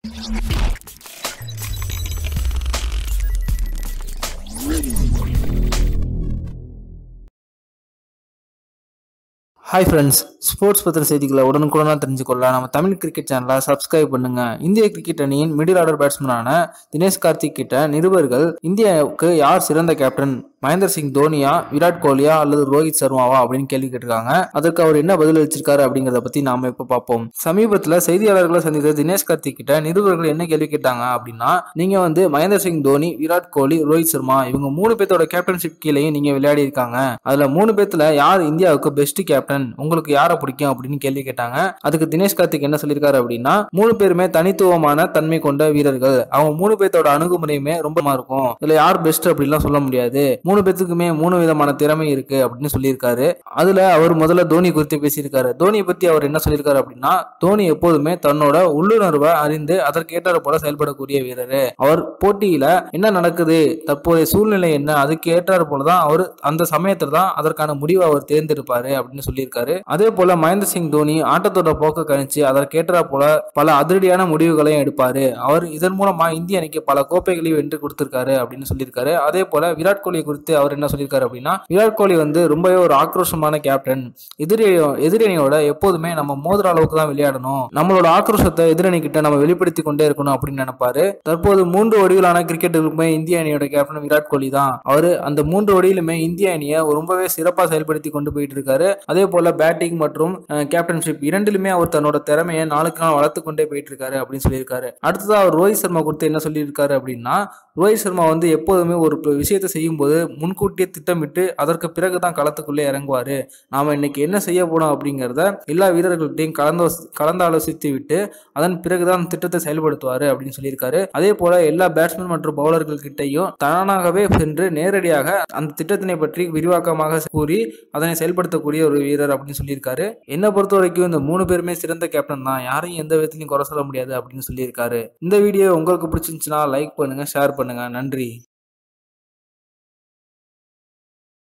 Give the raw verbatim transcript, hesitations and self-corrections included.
Hi friends, sports பத்திர செய்திகளை உடனுக்குடனா தெரிஞ்சுக்கொள்ள நம்ம தமிழ் கிரிக்கெட் சேனலை சப்ஸ்கிரைப் பண்ணுங்க. இந்திய கிரிக்கெட் அணியின் மிடில் ஆர்டர் பேட்ஸ்மேனான தினேஷ் கார்த்திக் கிட்ட நிருபர்கள் இந்தியாவுக்கு யார் சிறந்த கேப்டன், மகேந்திர சிங் தோனியா, விராட் கோலியா அல்லது ரோஹித் சர்மாவா அப்படின்னு கேள்வி கேட்டிருக்காங்க. அதற்கு அவர் என்ன பதில் அளிச்சிருக்காரு அப்படிங்கறத பத்தி நாம இப்ப பார்ப்போம். சமீபத்துல செய்தியாளர்களை சந்தித்த தினேஷ் கார்த்திக் கிட்ட நிருபர்கள் என்ன கேள்வி கேட்டாங்க அப்படின்னா, நீங்க வந்து மகேந்திர சிங் தோனி, விராட் கோலி, ரோஹித் சர்மா இவங்க மூணு பேர்த்தோட கேப்டன்ஷிப் கீழேயும் நீங்க விளையாடி இருக்காங்க. அதுல மூணு பேர்த்துல யார் இந்தியாவுக்கு பெஸ்ட் கேப்டன், உங்களுக்கு யாரை பிடிக்கும் அப்படின்னு கேள்வி கேட்டாங்க. அதுக்கு தினேஷ் கார்த்திக் என்ன சொல்லியிருக்காரு அப்படின்னா, மூணு பேருமே தனித்துவமான தன்மை கொண்ட வீரர்கள், அவங்க மூணு பேர்த்தோட அணுகுமுறையுமே ரொம்ப இருக்கும், இதுல யார் பெஸ்ட் அப்படின்லாம் சொல்ல முடியாது, மூணு பேத்துக்குமே மூணு விதமான திறமை இருக்கு அப்படின்னு சொல்லியிருக்காரு. அதுல அவர் முதல்ல தோனி குறித்து பேசியிருக்காரு. தோனியை பத்தி அவர் என்ன சொல்லியிருக்காரு அப்படின்னா, தோனி எப்போதுமே தன்னோட உள்ளுணர்வை அறிந்து அதற்கேற்றாறு போல செயல்படக்கூடிய வீரர். அவர் போட்டியில என்ன நடக்குது, தற்போதைய சூழ்நிலை என்ன, அதுக்கு ஏற்றாறு போலதான் அவர் அந்த சமயத்துல தான் அதற்கான முடிவை அவர் தேர்ந்தெடுப்பாரு அப்படின்னு சொல்லியிருக்காரு. அதே போல மகேந்திர சிங் தோனி ஆட்டத்தோட போக்க கணிச்சு அதற்கேற்ற போல பல அதிரடியான முடிவுகளையும் எடுப்பாரு. அவர் இதன் மூலமா இந்திய அணிக்கு பல கோப்பைகளையும் வென்று கொடுத்திருக்காரு அப்படின்னு சொல்லியிருக்காரு. அதே போல விராட் கோலி குறித்து அவர் என்ன சொல்லியிருக்காரு அப்படின்னா, விராட் கோலி வந்து ரொம்பவே ஒரு ஆக்ரோஷமான கேப்டன், எதிரியோ எதிரணியோட எப்போதுமே நம்ம மோதுற அளவுக்கு தான் விளையாடணும், நம்மளோட ஆக்ரோஷத்தை எதிரணி கிட்ட நம்ம வெளிப்படுத்தி கொண்டே இருக்கணும் அப்படின்னு நினைப்பாரு. தற்போது மூன்று வடிவிலான கிரிக்கெட்டுக்குமே இந்திய அணியோட கேப்டன் விராட் கோலி தான். அவரு அந்த மூன்று வடியிலுமே இந்திய அணியை ரொம்பவே சிறப்பா செயல்படுத்தி கொண்டு போயிட்டு இருக்காரு. அதே போல பேட்டிங் மற்றும் கேப்டன்ஷிப் இரண்டிலுமே அவர் தன்னோட திறமையை நாளுக்கு நாள் வளர்த்து கொண்டே போயிட்டு இருக்காரு அப்படின்னு சொல்லியிருக்காரு. அடுத்ததா அவர் ரோஹித் சர்மா குறித்து என்ன சொல்லியிருக்காரு அப்படின்னா, ரோஹித் சர்மா வந்து எப்போதுமே ஒரு விஷயத்தை செய்யும் போது முன்கூட்டியே திட்டமிட்டு அதற்கு பிறகுதான் களத்துக்குள்ளே இறங்குவாரு. நாம இன்னைக்கு என்ன செய்ய போனோம் அப்படிங்கிறத எல்லா வீரர்கள்ட்டையும் கலந்து கலந்து ஆலோசித்து விட்டு அதன் பிறகுதான் திட்டத்தை செயல்படுத்துவாரு அப்படின்னு சொல்லியிருக்காரு. அதே போல எல்லா பேட்ஸ்மேன் மற்றும் பவுலர்கள் கிட்டையும் தானாகவே சென்று நேரடியாக அந்த திட்டத்தினை பற்றி விரிவாக்கமாக கூறி அதனை செயல்படுத்தக்கூடிய ஒரு வீரர் அப்படின்னு சொல்லியிருக்காரு. என்ன பொறுத்த வரைக்கும் இந்த மூணு பேருமே சிறந்த கேப்டன் தான், யாரையும் எந்த விதத்திலையும் குறை சொல்ல முடியாது அப்படின்னு சொல்லியிருக்காரு. இந்த வீடியோ உங்களுக்கு பிடிச்சிருந்துச்சுன்னா லைக் பண்ணுங்க, ஷேர் பண்ணுங்க. நன்றி.